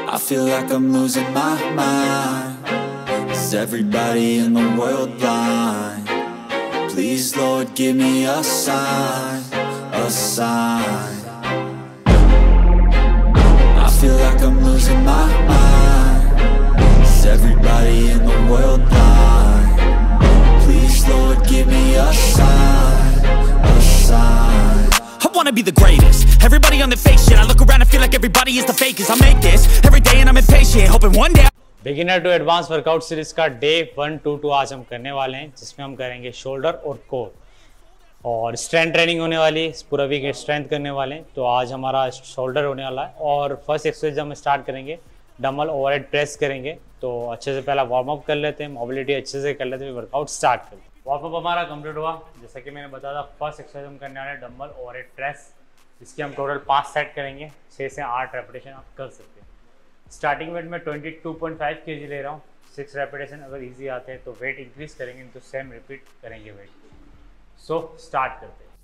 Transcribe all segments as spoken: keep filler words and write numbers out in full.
I feel like I'm losing my mind. Is everybody in the world blind? Please Lord give me a sign, a sign. I feel like I'm losing my mind. Is everybody in the world blind? Please Lord give me a sign, a sign. I wanna be the greatest. Everybody on the fake shit. I look around and feel like everybody is the fakest. I make this every day and I'm impatient, hoping one day. Beginner to advance workout series का day one two two आज हम करने वाले हैं, जिसमें हम करेंगे shoulder और कोर और स्ट्रेंथ ट्रेनिंग होने वाली है। पूरा वीक स्ट्रेंथ करने वाले हैं, तो आज हमारा शोल्डर होने वाला है। और फर्स्ट एक्सरसाइज हम स्टार्ट करेंगे, डम्बल ओवरहेड प्रेस करेंगे। तो अच्छे से पहला वार्म अप कर लेते हैं, मोबिलिटी अच्छे से कर लेते हैं, वर्कआउट स्टार्ट करते हैं। वार्म अप हमारा कंप्लीट हुआ। जैसा कि मैंने बताया था, फर्स्ट एक्सरसाइज हम करने वाले हैं डम्बल ओवरहेड प्रेस। इसकी हम टोटल पाँच सेट करेंगे, छः से आठ रेपिटेशन आप कर सकते हैं। स्टार्टिंग वेट में बाईस पॉइंट पाँच केजी ले रहा हूँ। सिक्स रेपिटेशन अगर इजी आते हैं तो वेट इंक्रीज करेंगे, तो सेम रिपीट करेंगे वेट। सो so, स्टार्ट करते हैं।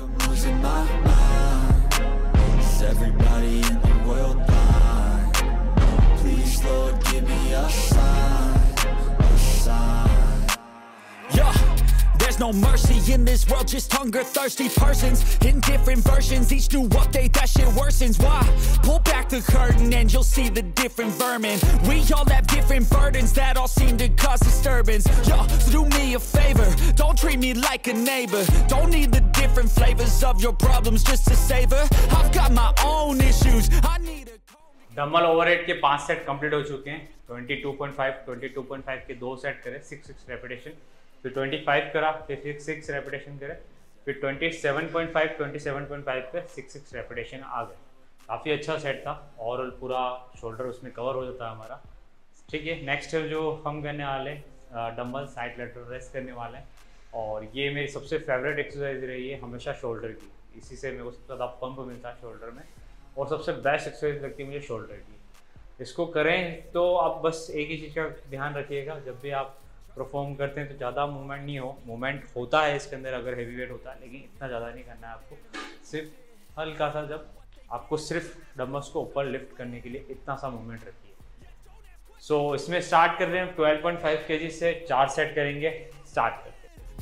There's no mercy in this world, just hunger thirsty persons in different versions. Each new update that shit worsens. Why? Pull back the curtain and you'll see the different vermin. We all have different burdens that all seem to cause disturbance. Yo, so do me a favor, don't treat me like a neighbor. Don't need the different flavors of your problems just to savor. I've got my own issues, I need a... dumbbell overhead के पांच set complete हो चुके हैं। बाईस point पाँच बाईस point पाँच के दो सेट करें, सिक्स सिक्स रेपिटेशन। फिर पच्चीस करा, फिर सिक्स सिक्स रेपिटेशन करे। फिर सत्ताईस पॉइंट पाँच सत्ताईस पॉइंट पाँच पे सिक्स सिक्स रेपिटेशन आ गए। काफ़ी अच्छा सेट था, ओवरऑल पूरा शोल्डर उसमें कवर हो जाता है हमारा। ठीक है, नेक्स्ट जो हम करने वाले डम्बल साइड लेटरल रेस करने वाले हैं। और ये मेरी सबसे फेवरेट एक्सरसाइज रही है हमेशा शोल्डर की। इसी से मेरे को सबसे ज़्यादा पंप मिलता है शोल्डर में, और सबसे बेस्ट एक्सरसाइज लगती है मुझे शोल्डर की। इसको करें तो आप बस एक ही चीज़ का ध्यान रखिएगा, जब भी आप परफॉर्म करते हैं तो ज़्यादा मूवमेंट नहीं हो। मूवमेंट होता है इसके अंदर अगर हैवी वेट होता है, लेकिन इतना ज़्यादा नहीं करना है आपको। सिर्फ हल्का सा, जब आपको सिर्फ डम्बल्स को ऊपर लिफ्ट करने के लिए इतना सा मूवमेंट रखिए। सो so, इसमें स्टार्ट कर रहे हैं बारह पॉइंट पाँच केजी से, चार सेट करेंगे। स्टार्ट करते हैं।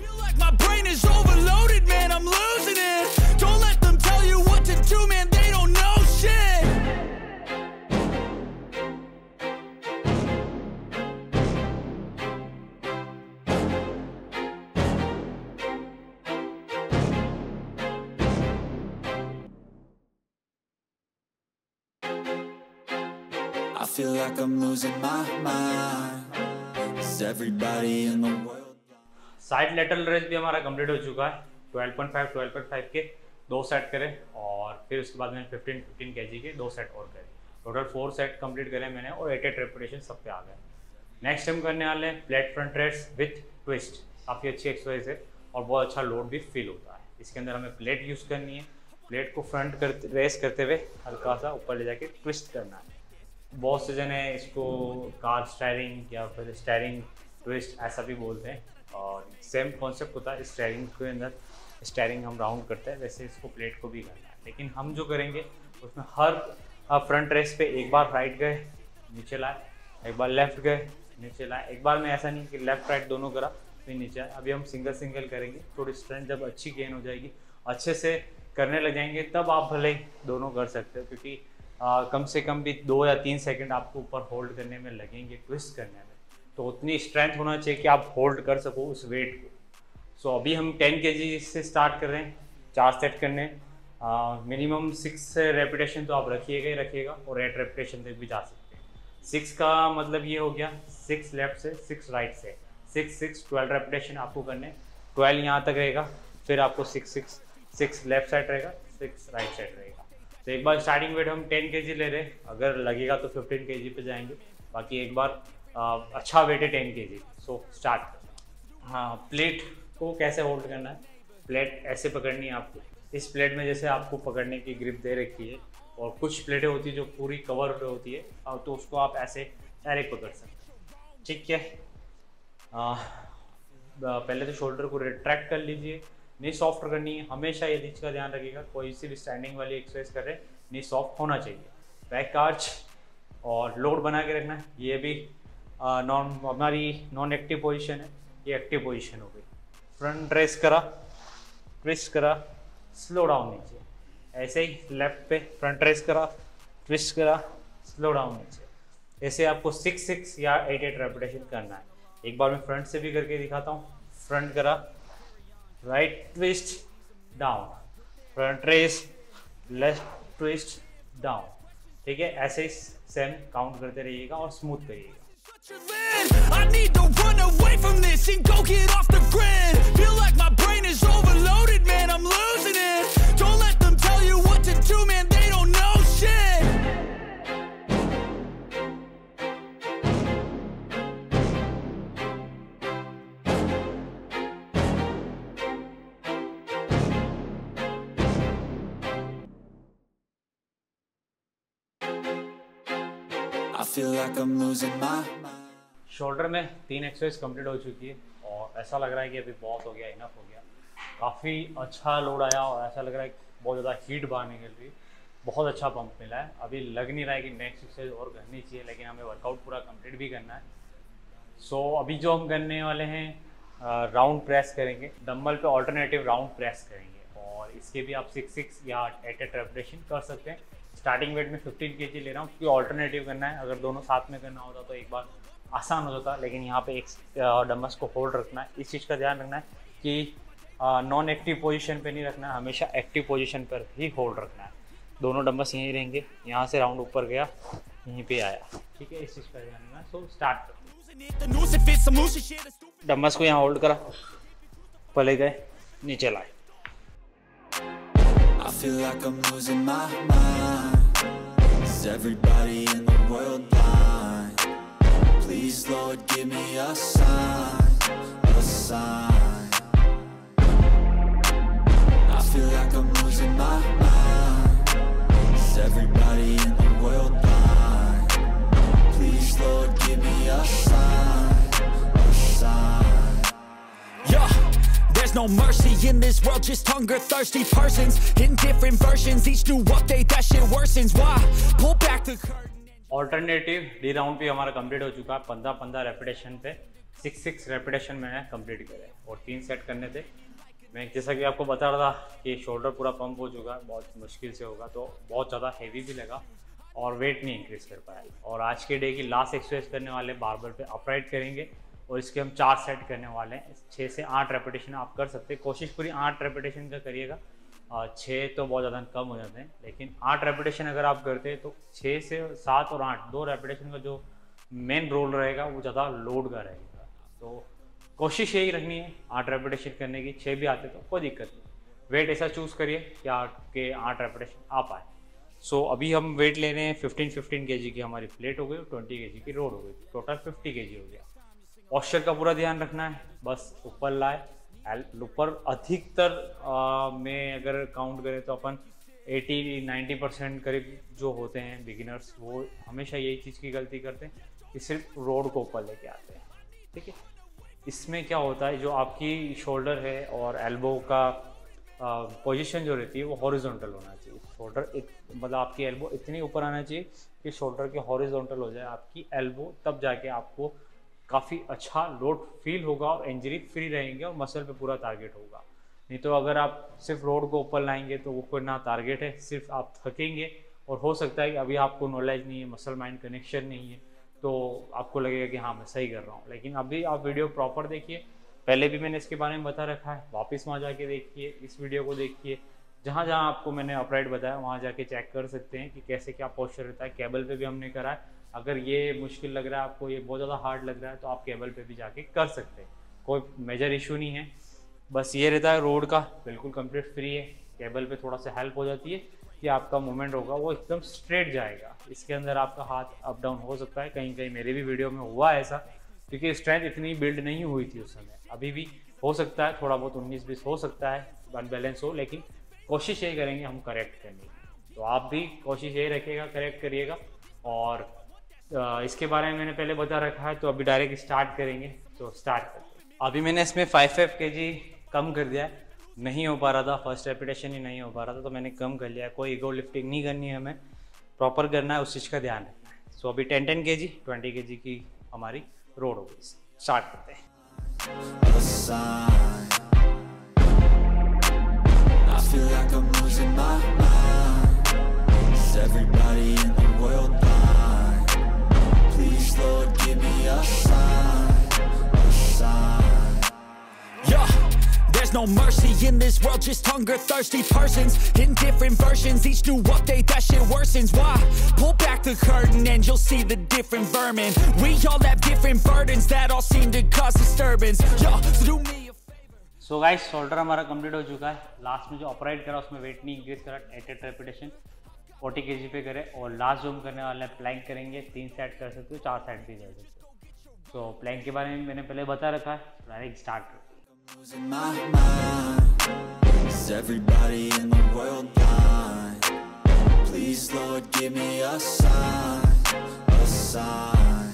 I feel like I'm losing my mind. Is everybody in the world? Side lateral raise भी हमारा कंप्लीट हो चुका है। बारह पॉइंट पाँच बारह पॉइंट पाँच के दो सेट करें, और फिर उसके बाद मैंने पंद्रह पंद्रह केजी के दो सेट और करे। टोटल फोर सेट कंप्लीट करे मैंने, और एट एट रेपिटेशन सब पे आ गए। नेक्स्ट हम करने वाले हैं plate front raise with twist. काफ़ी अच्छी एक्सरसाइज है और बहुत अच्छा लोड भी फील होता है। इसके अंदर हमें प्लेट यूज़ करनी है। प्लेट को फ्रंट करते रेस करते हुए हल्का सा ऊपर ले जाके ट्विस्ट करना है। बहुत से जने इसको कार स्टायरिंग या फिर स्टायरिंग ट्विस्ट ऐसा भी बोलते हैं, और सेम कॉन्सेप्ट होता है। स्टायरिंग के अंदर स्टायरिंग हम राउंड करते हैं, वैसे इसको प्लेट को भी करना है। लेकिन हम जो करेंगे उसमें हर फ्रंट रेस पे एक बार राइट गए नीचे लाए, एक बार लेफ्ट गए नीचे लाए। एक बार में ऐसा नहीं कि लेफ्ट राइट दोनों करा फिर नीचे आए। अभी हम सिंगल सिंगल करेंगे। थोड़ी स्ट्रेंथ जब अच्छी गेन हो जाएगी, अच्छे से करने लग जाएंगे, तब आप भले दोनों कर सकते हो, क्योंकि आ, कम से कम भी दो या तीन सेकंड आपको ऊपर होल्ड करने में लगेंगे ट्विस्ट करने में। तो उतनी स्ट्रेंथ होना चाहिए कि आप होल्ड कर सको उस वेट को। सो so, अभी हम टेन केजी से स्टार्ट कर रहे हैं, चार सेट करने। मिनिमम सिक्स रेपिटेशन तो आप रखिएगा ही रखिएगा, और एट रेपिटेशन तक भी जा सकते हैं। सिक्स का मतलब ये हो गया, सिक्स लेफ्ट से सिक्स राइट से, सिक्स सिक्स ट्वेल्व रेपिटेशन आपको करने। ट्वेल्व यहाँ तक रहेगा, फिर आपको six six six left side रहेगा, सिक्स राइट साइड रहेगा। तो एक बार स्टार्टिंग वेट हम टेन केजी ले रहे हैं, अगर लगेगा तो फिफ्टीन केजी पे जाएंगे। बाकी एक बार आ, अच्छा वेट है टेन केजी। सो स्टार्ट करते हैं। हाँ, प्लेट को कैसे होल्ड करना है। प्लेट ऐसे पकड़नी है आपको। इस प्लेट में जैसे आपको पकड़ने की ग्रिप दे रखी है, और कुछ प्लेटें होती है जो पूरी कवर पे होती है, तो उसको आप ऐसे डायरेक्ट पकड़ सकते हैं। ठीक है, आ, पहले तो शोल्डर को रिट्रैक्ट कर लीजिए। नी सॉफ्ट करनी है, हमेशा ये चीज़ का ध्यान रखिएगा। कोई सी भी स्टैंडिंग वाली एक्सरसाइज कर रहे हैं, नी सॉफ्ट होना चाहिए। बैक आर्च, और लोड बना के रखना है। ये भी नॉन हमारी नॉन एक्टिव पोजीशन है, ये एक्टिव पोजीशन हो गई। फ्रंट रेस करा, ट्विस्ट करा, स्लो डाउन नीचे। ऐसे ही लेफ्ट पे फ्रंट रेस करा, ट्विस्ट करा, स्लो डाउन नीचे। ऐसे आपको सिक्स सिक्स या एट एट रेपिटेशन करना है। एक बार मैं फ्रंट से भी करके दिखाता हूँ। फ्रंट करा, right twist down, front raise, left twist down. ठीक है, ऐसे ही सेम काउंट करते रहिएगा और स्मूथ करिएगा। I need to run away from this and go get off the grid. Feel like my brain is overloaded, man, I'm losing it. Don't let them tell you what to do, man, they don't know shit. I feel like I'm losing my mind. Shoulder में तीन exercise complete हो चुकी है और ऐसा लग रहा है कि अभी बहुत हो गया, इनफ हो गया। काफ़ी अच्छा लोड आया और ऐसा लग रहा है कि बहुत ज़्यादा हीट बाहर निकल रही, बहुत अच्छा पंप मिला है। अभी लग नहीं रहा है कि नेक्स्ट एक्सरसाइज और करनी चाहिए, लेकिन हमें वर्कआउट पूरा कंप्लीट भी करना है। सो so, अभी जो हम करने वाले हैं राउंड प्रेस करेंगे, डंबल पे ऑल्टरनेटिव राउंड प्रेस करेंगे और इसके भी आप सिक्स सिक्स या एट एट रेपिटेशन कर सकते हैं। स्टार्टिंग वेट में फिफ्टीन के जी ले रहा हूँ क्योंकि ऑल्टरनेटिव करना है। अगर दोनों साथ में करना होता तो एक बार आसान हो जाता, लेकिन यहाँ पे एक डंबल्स को होल्ड रखना है। इस चीज़ का ध्यान रखना है कि नॉन एक्टिव पोजीशन पे नहीं रखना है, हमेशा एक्टिव पोजीशन पर ही होल्ड रखना है। दोनों डंबल्स यहीं रहेंगे, यहाँ से राउंड ऊपर गया, यहीं पे आया। ठीक है, इस चीज़ का ध्यान रखना है। सो स्टार्ट, डंबल्स को यहाँ होल्ड करा, पले गए, नीचे लाए। I feel like I'm losing my mind. Is everybody in the world blind? Please, Lord, give me a sign, a sign. I feel like I'm losing my mind. Is everybody in the world blind? Please, Lord, give me a sign, a sign. Yeah, there's no mercy in this world, just hunger thirsty persons in different versions. Each new update that shit worsens. Why? Pull back the curtain. Alternative the round भी हमारा complete हो चुका है। पंद्रह पंद्रह repetition पे six six repetition मैंने complete करे और तीन सेट करने थे। मैं जैसा कि आपको बता रहा था कि शोल्डर पूरा पंप हो चुका है, बहुत मुश्किल से होगा, तो बहुत ज़्यादा हैवी भी लगा और वेट नहीं इंक्रीज कर पाया। और आज के डे की लास्ट एक्सरसाइज करने वाले बारबल पे अपराइट करेंगे और इसके हम चार सेट करने वाले हैं। छः से आठ रेपिटेशन आप कर सकते हैं, कोशिश पूरी आठ रेपिटेशन का करिएगा। छः तो बहुत ज़्यादा कम हो जाते हैं, लेकिन आठ रेपिटेशन अगर आप करते हैं तो छः से सात और आठ दो रेपिटेशन का जो मेन रोल रहेगा वो ज़्यादा लोड का रहेगा। तो कोशिश यही रखनी है आठ रेपिटेशन करने की। छः भी आते तो कोई दिक्कत नहीं, वेट ऐसा चूज़ करिए कि आठ के आठ रेपिटेशन आ पाए। सो so, अभी हम वेट ले रहे हैं फिफ्टीन फिफ्टीन के जी की हमारी प्लेट हो गई और ट्वेंटी के जी की रोड हो गई, टोटल फिफ्टी के जी हो गया। पॉस्चर का पूरा ध्यान रखना है, बस ऊपर लाए, ऊपर अधिकतर में अगर काउंट करें तो अपन अस्सी नब्बे परसेंट करीब जो होते हैं बिगिनर्स, वो हमेशा यही चीज़ की गलती करते हैं कि सिर्फ रोड को ऊपर लेके आते हैं। ठीक है, इसमें क्या होता है, जो आपकी शोल्डर है और एल्बो का पोजीशन जो रहती है वो हॉरिजॉन्टल होना चाहिए। शोल्डर मतलब आपकी एल्बो इतनी ऊपर आना चाहिए कि शोल्डर के हॉरिजॉन्टल हो जाए आपकी एल्बो, तब जाके आपको काफ़ी अच्छा लोड फील होगा और इंजरी फ्री रहेंगे और मसल पे पूरा टारगेट होगा। नहीं तो अगर आप सिर्फ रोड को ऊपर लाएंगे तो वो कोई ना टारगेट है, सिर्फ आप थकेंगे और हो सकता है कि अभी आपको नॉलेज नहीं है, मसल माइंड कनेक्शन नहीं है, तो आपको लगेगा कि हाँ मैं सही कर रहा हूँ। लेकिन अभी आप वीडियो प्रॉपर देखिए, पहले भी मैंने इसके बारे में बता रखा है, वापस वहाँ जाके देखिए, इस वीडियो को देखिए, जहाँ जहाँ आपको मैंने अपराइट बताया वहाँ जाके चेक कर सकते हैं कि कैसे क्या पोस्चर रहता है। केबल पे भी हमने करा है, अगर ये मुश्किल लग रहा है आपको, ये बहुत ज़्यादा हार्ड लग रहा है, तो आप केबल पे भी जाके कर सकते हैं, कोई मेजर इशू नहीं है। बस ये रहता है रोड का बिल्कुल कंप्लीट फ्री है, केबल पे थोड़ा सा हेल्प हो जाती है कि आपका मूवमेंट होगा वो एकदम स्ट्रेट जाएगा। इसके अंदर आपका हाथ अप डाउन हो सकता है, कहीं कहीं मेरे भी वीडियो में हुआ ऐसा, क्योंकि स्ट्रेंथ इतनी बिल्ड नहीं हुई थी उस समय। अभी भी हो सकता है थोड़ा बहुत उन्नीस बीस हो सकता है अनबैलेंस हो, लेकिन कोशिश यही करेंगे हम करेक्ट करने की। तो आप भी कोशिश यही रखिएगा, करेक्ट करिएगा। और इसके बारे में मैंने पहले बता रखा है, तो अभी डायरेक्ट स्टार्ट करेंगे। तो स्टार्ट करते हैं। अभी मैंने इसमें फाइव फाइव के जी कम कर दिया है, नहीं हो पा रहा था, फर्स्ट रेपिटेशन ही नहीं हो पा रहा था, तो मैंने कम कर लिया है। कोई ईगो लिफ्टिंग नहीं करनी है, हमें प्रॉपर करना है, उस चीज़ का ध्यान रखना है। सो so, अभी ten ten kg twenty के जी की हमारी रोड हो गई। स्टार्ट करते हैं। a sign. I feel like I'm losing my mind. Is everybody in the world blind? Please, Lord, give me a sign, a sign. Yeah, there's no mercy in this world, just hunger thirsty persons in different versions. Each new update, that shit worsens. Why? Pull back the curtain and you'll see the different vermin. We all have different burdens that all seem to cause disturbance. Yo, so do me a favor. So guys, shoulder हमारा complete हो चुका है। Last में जो upright करा उसमें wait नहीं increase करा, एट एट रेपिटेशन फोर्टी के जी पे करे। और लास्ट जो हम करने वाले हैं प्लैंक करेंगे, तीन सेट कर सकते हो, चार सेट भी कर सकते हो। सो प्लैंक के बारे में मैंने पहले बता रखा है, डायरेक्ट स्टार्ट करते हैं। Losing my mind. Is everybody in the world blind? Please, Lord, give me a sign, a sign.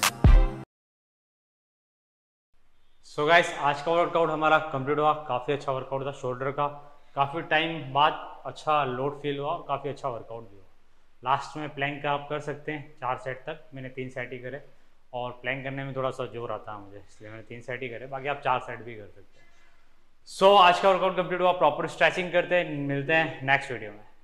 So guys, आज का वर्कआउट हमारा कंप्लीट हुआ। काफ़ी अच्छा वर्कआउट था शोल्डर का। काफ़ी टाइम बाद अच्छा लोड फील हुआ और काफ़ी अच्छा वर्कआउट भी हुआ। लास्ट में प्लैंक का आप कर सकते हैं चार सेट तक। मैंने तीन सेट ही करे और प्लैंक करने में थोड़ा सा जोर आता है मुझे, इसलिए मैंने तीन सेट ही करे। बाकी आप चार सेट भी कर सकते हैं। सो so, आज का वर्कआउट कंप्लीट हुआ। प्रॉपर स्ट्रेचिंग करते हैं, मिलते हैं नेक्स्ट वीडियो में।